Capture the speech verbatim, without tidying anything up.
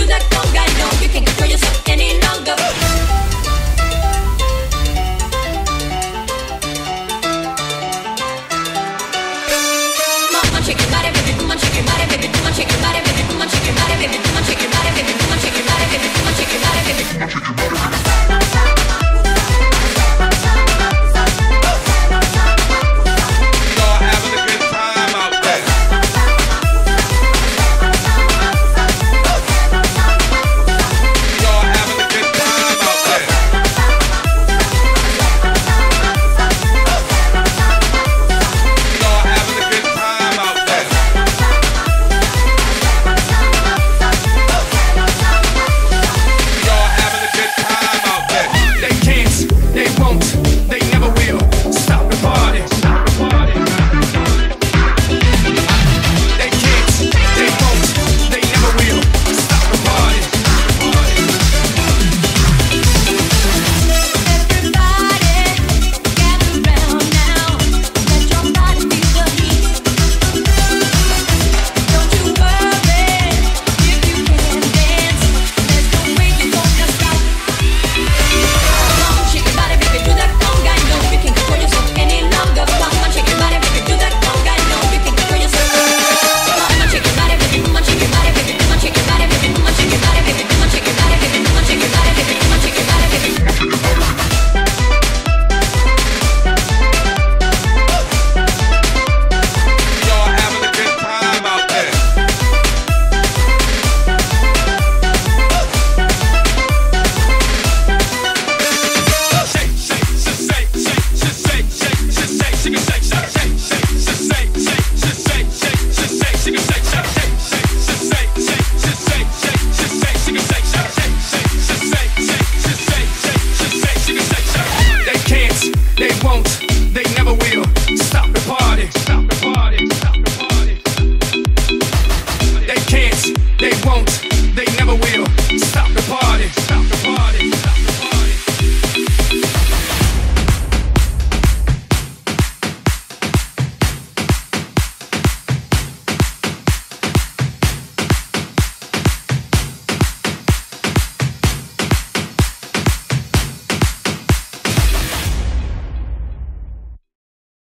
that conga, no, you can't control yourself any longer. Come on, shake your body, baby, come on, shake your body, baby, come on, shake your body, baby, come on, shake your body, baby, come on, shake your body, baby, come on, shake your body, baby, come on, shake your body, baby, come on, shake your body, baby.